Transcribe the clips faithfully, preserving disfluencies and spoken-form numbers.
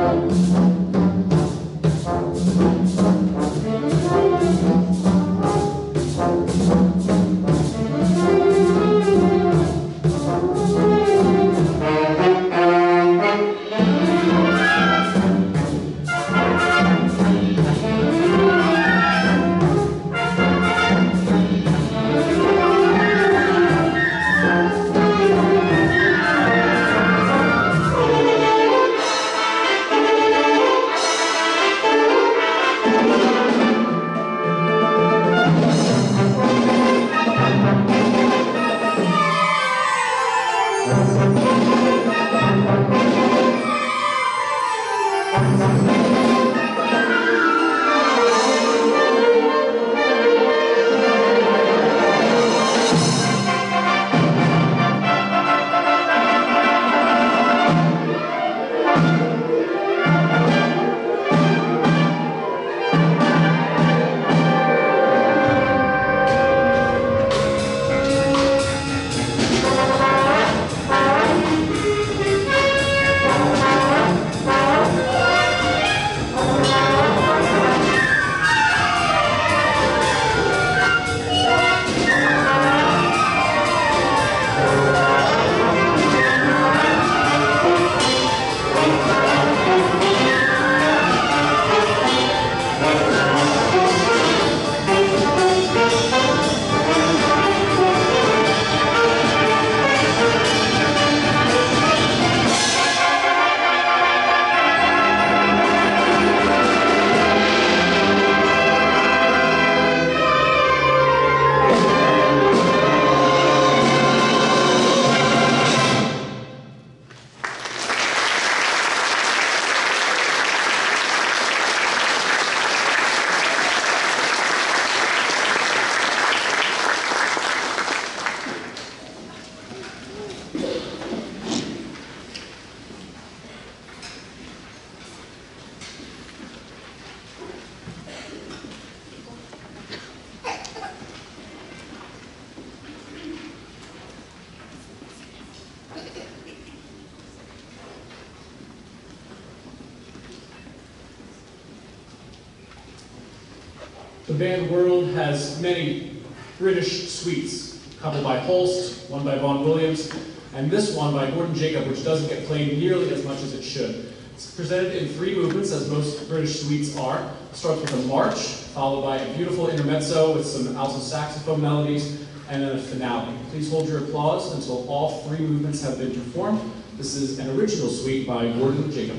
The band World has many British suites, a couple by Holst, one by Vaughan Williams, and this one by Gordon Jacob, which doesn't get played nearly as much as it should. It's presented in three movements, as most British suites are. It starts with a march, followed by a beautiful intermezzo with some alto saxophone melodies, and then a finale. Please hold your applause until all three movements have been performed. This is an original suite by Gordon Jacob.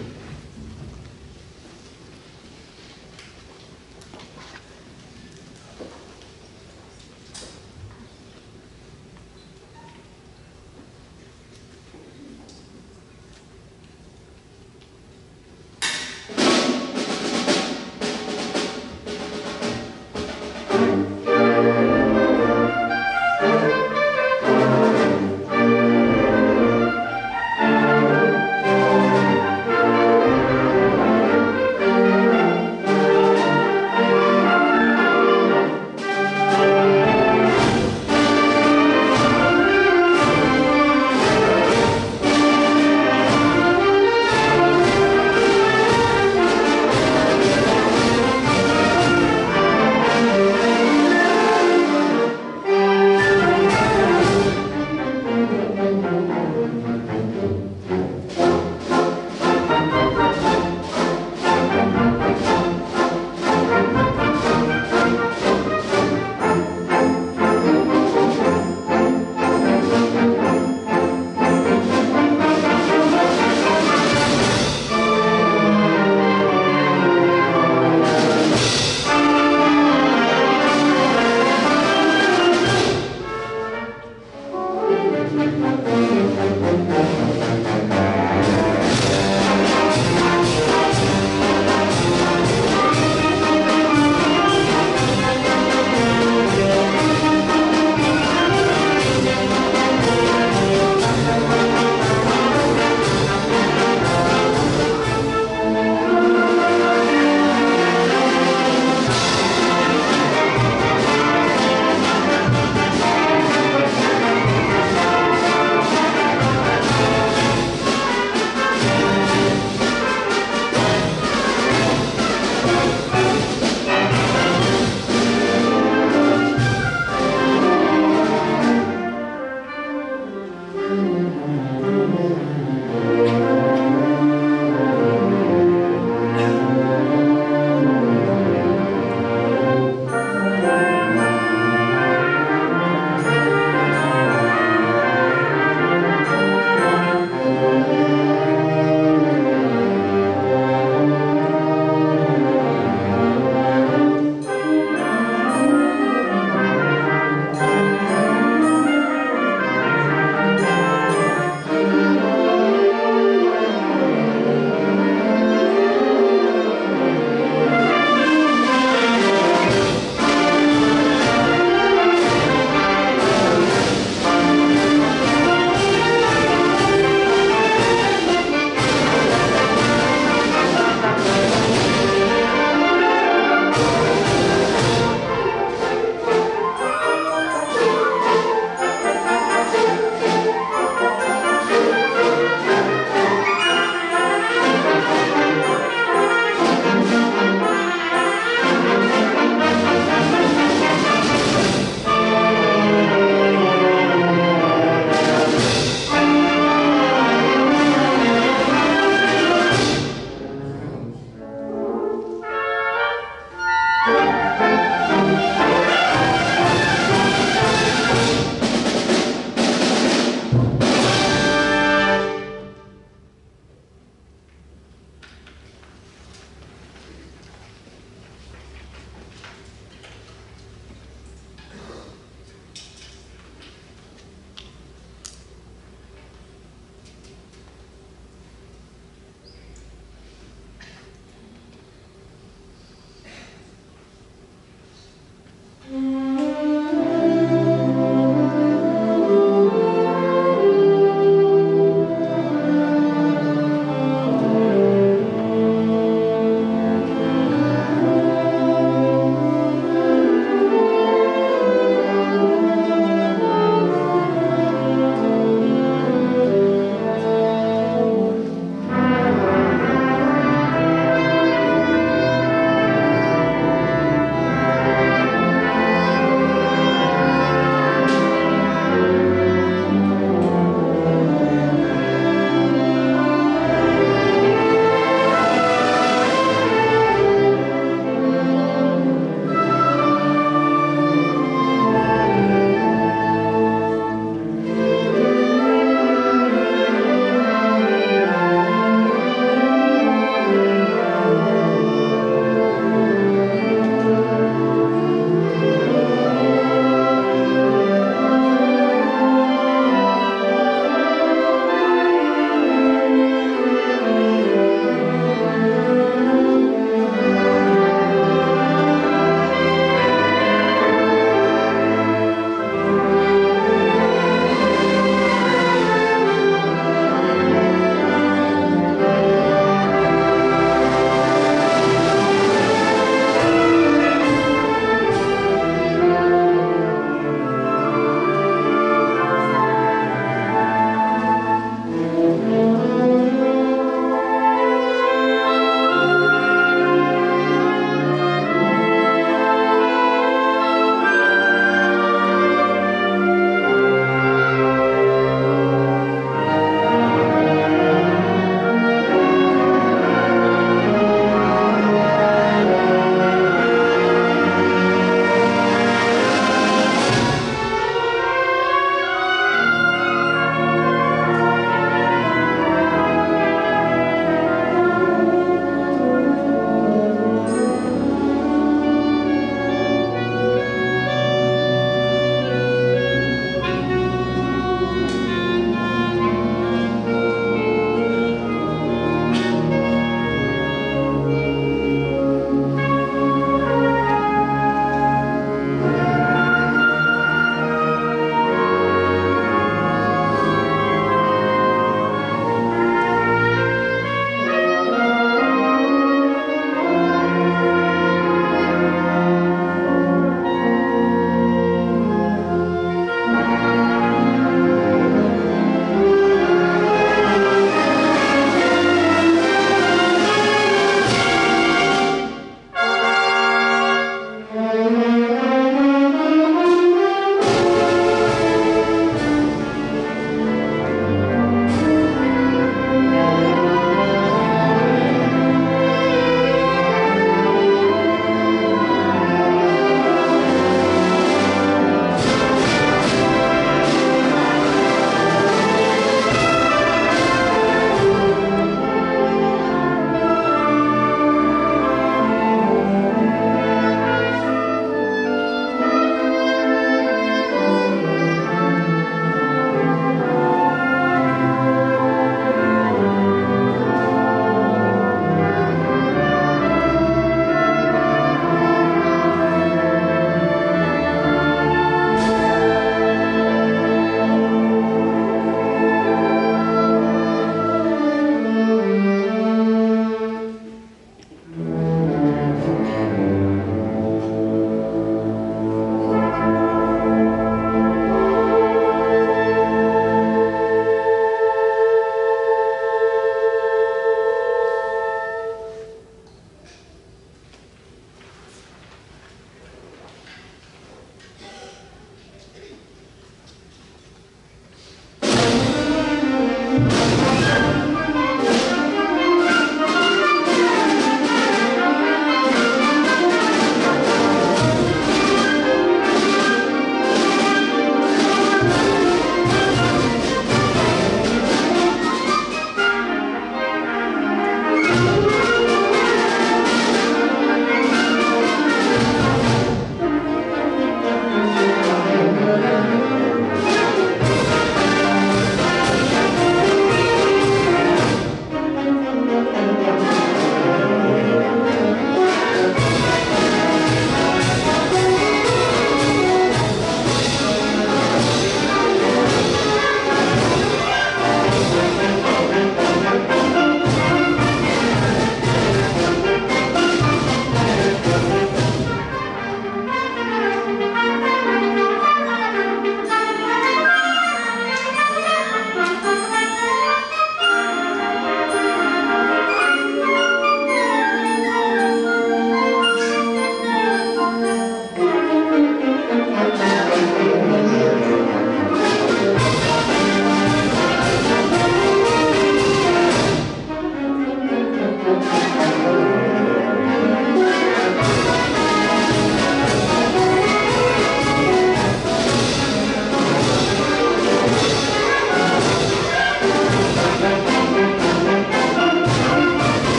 Thank you.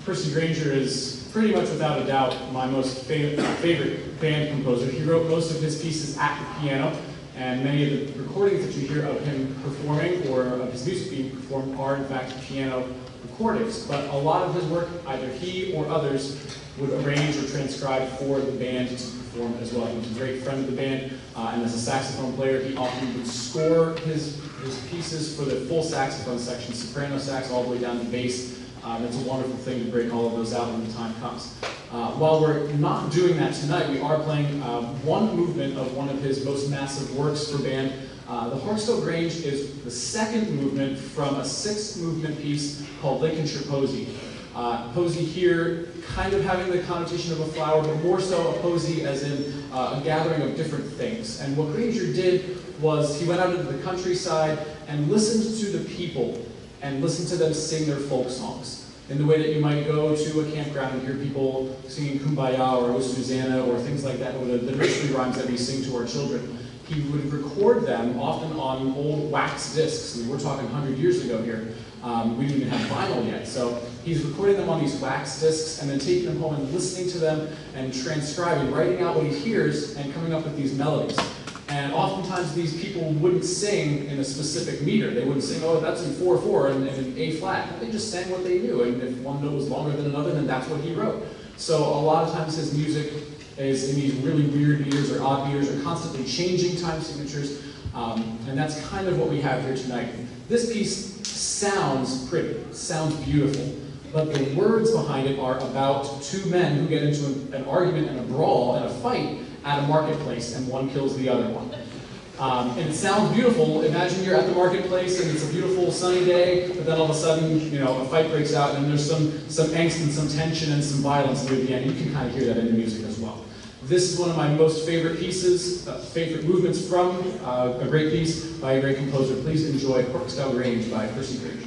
Percy Grainger is pretty much without a doubt my most fav favorite band composer. He wrote most of his pieces at the piano, and many of the recordings that you hear of him performing or of his music being performed are in fact piano recordings. But a lot of his work, either he or others would arrange or transcribe for the band to perform as well. He was a great friend of the band, uh, and as a saxophone player, he often would score his, his pieces for the full saxophone section, soprano sax all the way down to bass. Um, it's a wonderful thing to break all of those out when the time comes. Uh, while we're not doing that tonight, we are playing uh, one movement of one of his most massive works for band. Uh, the Harpswell Grange is the second movement from a six-movement piece called Lincolnshire Posy. Uh, posy here kind of having the connotation of a flower, but more so a posy as in uh, a gathering of different things. And what Grainger did was he went out into the countryside and listened to the people and listened to them sing their folk songs in the way that you might go to a campground and hear people singing Kumbaya or O Susanna or things like that, or the, the nursery rhymes that we sing to our children. He would record them often on old wax discs. I mean, we're talking one hundred years ago here. Um, we didn't even have vinyl yet. So he's recording them on these wax discs and then taking them home and listening to them and transcribing, writing out what he hears and coming up with these melodies. And oftentimes these people wouldn't sing in a specific meter. They wouldn't sing, oh, that's in four four and, and in A flat. They just sang what they knew. And if one note was longer than another, then that's what he wrote. So a lot of times his music is in these really weird meters or odd meters or constantly changing time signatures. Um, and that's kind of what we have here tonight. This piece sounds pretty, sounds beautiful, but the words behind it are about two men who get into an, an argument and a brawl and a fight at a marketplace, and one kills the other one. Um, and it sounds beautiful. Imagine you're at the marketplace and it's a beautiful sunny day, but then all of a sudden, you know, a fight breaks out and there's some, some angst and some tension and some violence near the end. You can kind of hear that in the music as well. This is one of my most favorite pieces, uh, favorite movements from uh, a great piece by a great composer. Please enjoy Harpswell Grange by Percy Grainger.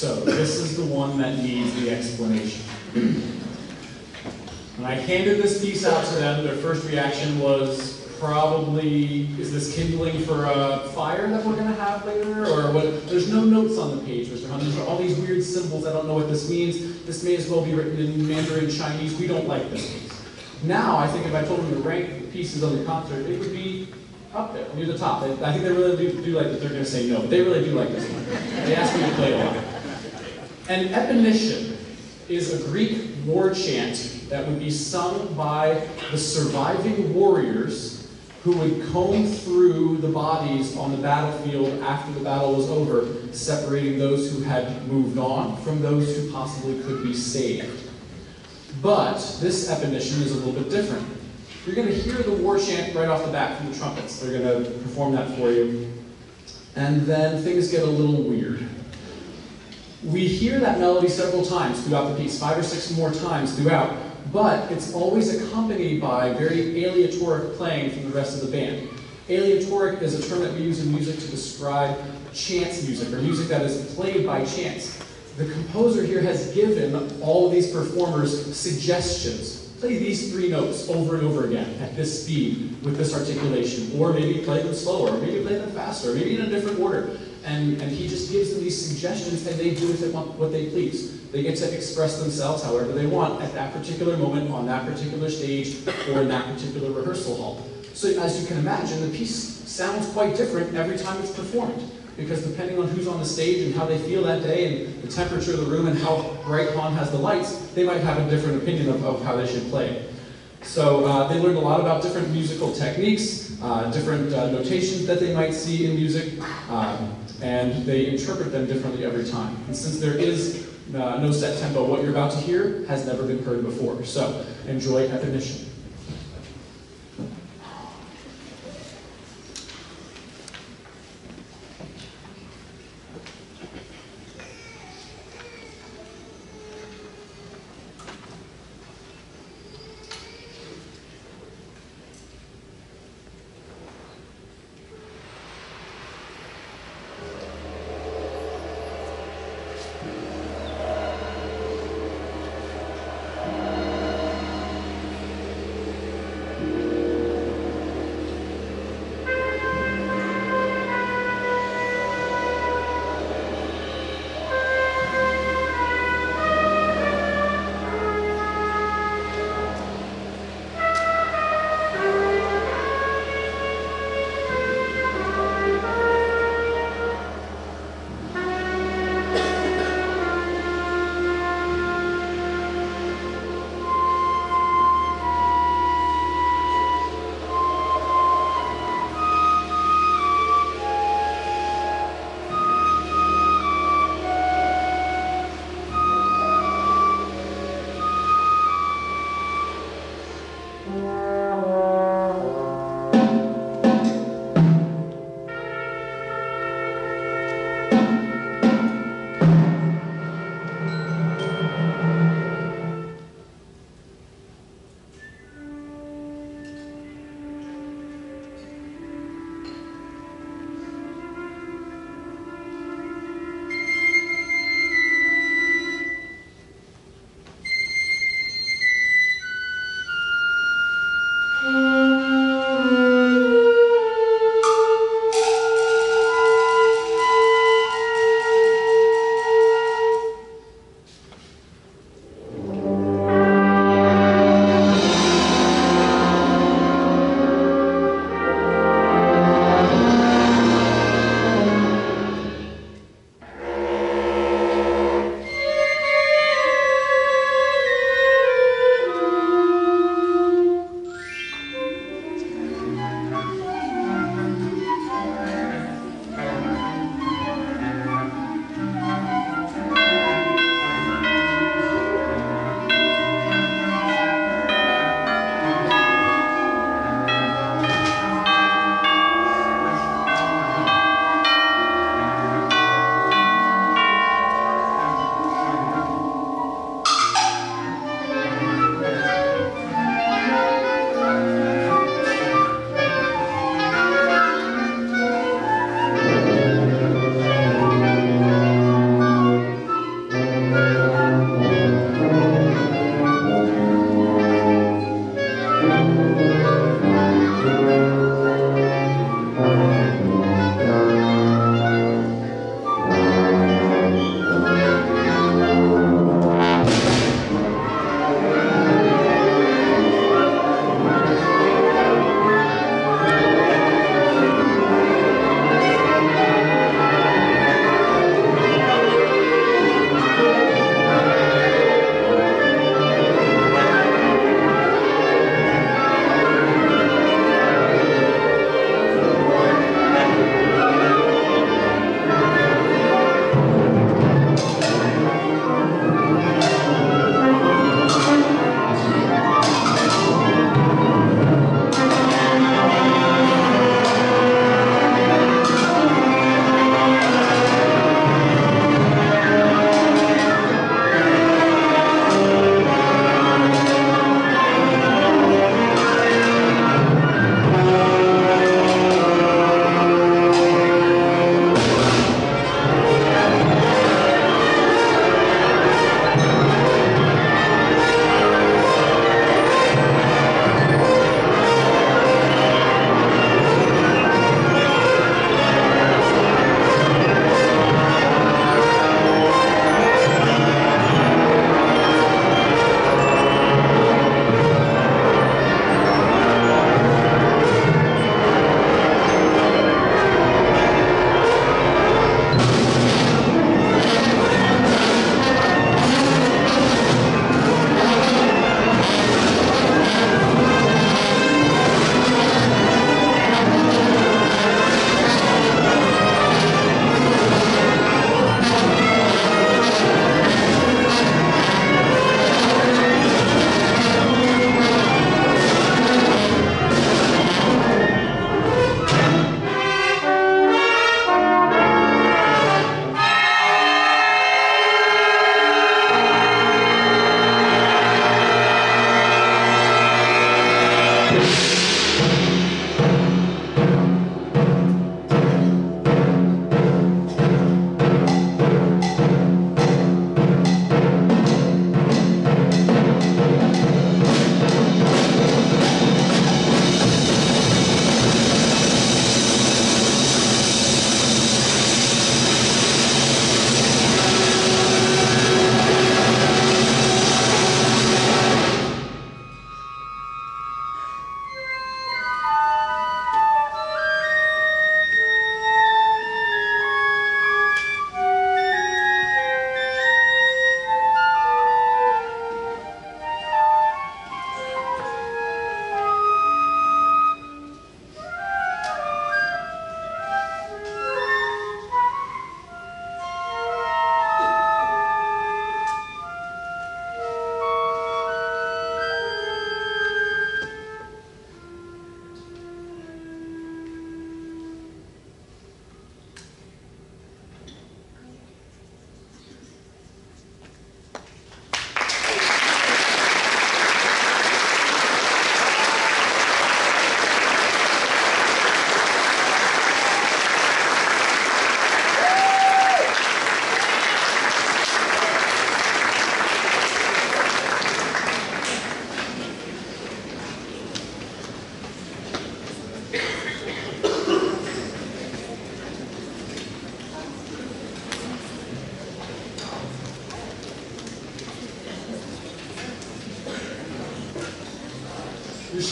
So this is the one that needs the explanation. When I handed this piece out to them, their first reaction was probably, is this kindling for a fire that we're going to have later? Or what? There's no notes on the page, Mister Hunt. There's all these weird symbols. I don't know what this means. This may as well be written in Mandarin Chinese. We don't like this piece. Now, I think if I told them to rank the pieces on the concert, it would be up there, near the top. They, I think they really do, do like that. They're going to say no, but they really do like this one. They asked me to play a lot. An ebonition is a Greek war chant that would be sung by the surviving warriors who would comb through the bodies on the battlefield after the battle was over, separating those who had moved on from those who possibly could be saved. But this ebonition is a little bit different. You're going to hear the war chant right off the bat from the trumpets. They're going to perform that for you. And then things get a little weird. We hear that melody several times throughout the piece, five or six more times throughout, but it's always accompanied by very aleatoric playing from the rest of the band. Aleatoric is a term that we use in music to describe chance music, or music that is played by chance. The composer here has given all of these performers suggestions. Play these three notes over and over again at this speed with this articulation, or maybe play them slower, or maybe play them faster, or maybe in a different order. And, and he just gives them these suggestions, and they do with it what they please. They get to express themselves however they want at that particular moment, on that particular stage, or in that particular rehearsal hall. So as you can imagine, the piece sounds quite different every time it's performed, because depending on who's on the stage and how they feel that day, and the temperature of the room, and how bright Han has the lights, they might have a different opinion of, of how they should play. So uh, they learned a lot about different musical techniques, uh, different uh, notations that they might see in music, um, and they interpret them differently every time. And since there is uh, no set tempo, what you're about to hear has never been heard before. So enjoy ebonition.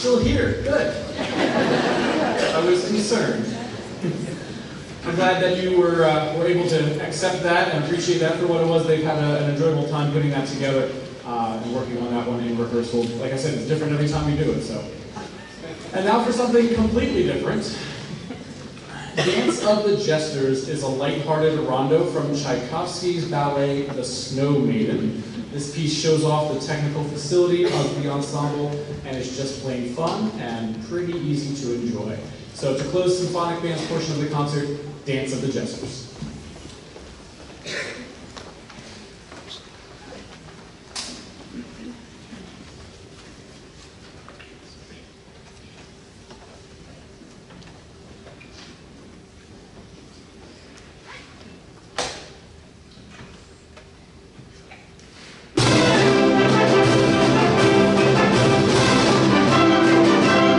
still here. Good. I was concerned. I'm glad that you were, uh, were able to accept that and appreciate that for what it was. They've had a, an enjoyable time putting that together uh, and working on that one in rehearsal. Like I said, it's different every time we do it. So, and now for something completely different. Dance of the Jesters is a lighthearted rondo from Tchaikovsky's ballet The Snow Maiden. This piece shows off the technical facility of the ensemble, and it's just plain fun and pretty easy to enjoy. So to close the symphonic band's portion of the concert, Dance of the Jesters.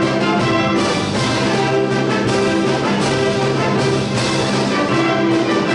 Thank you.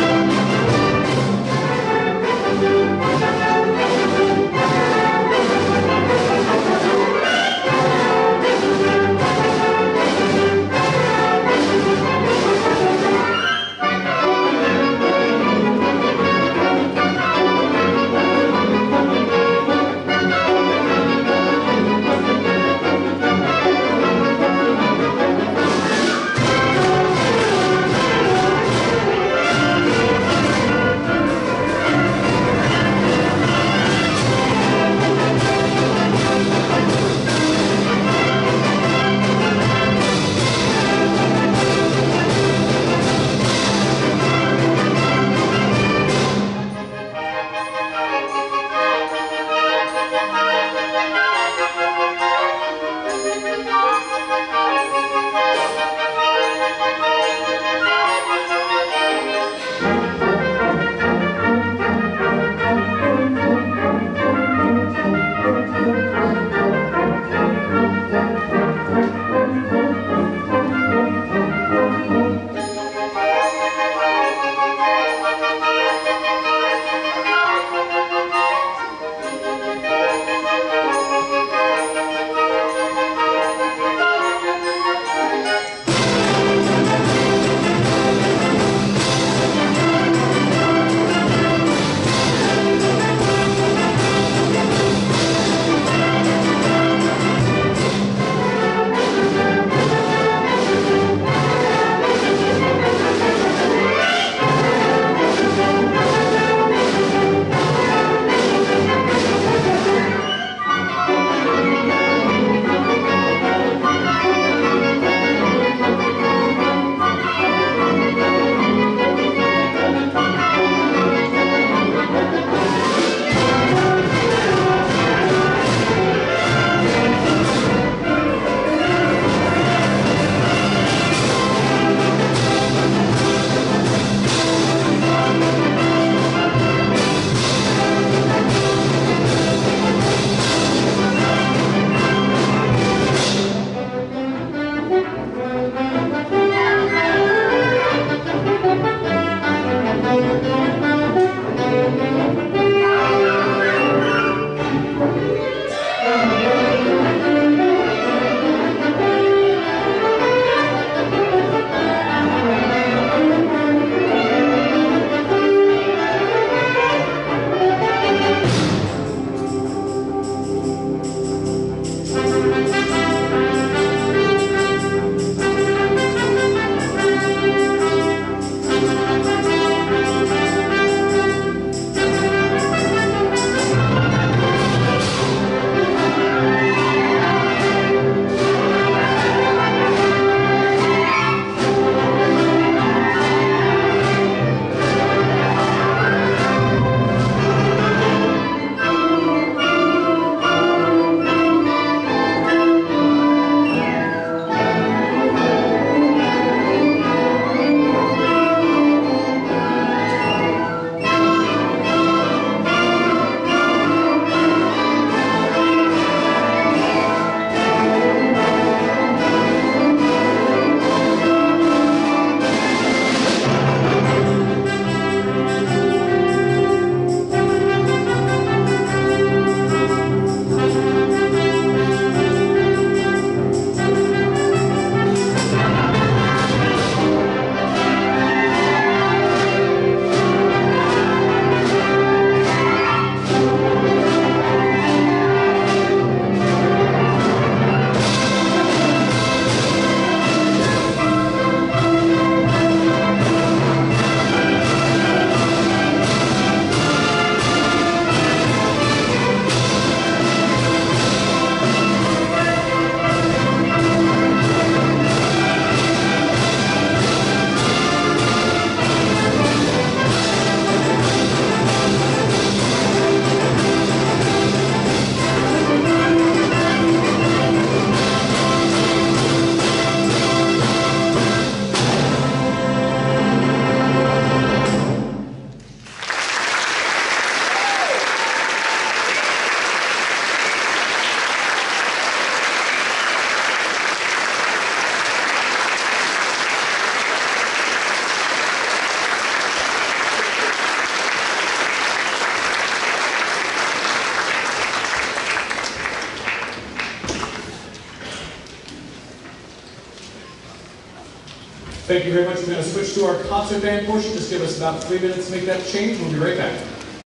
Thank you very much. We're going to switch to our concert band portion. Just give us about three minutes to make that change. We'll be right back.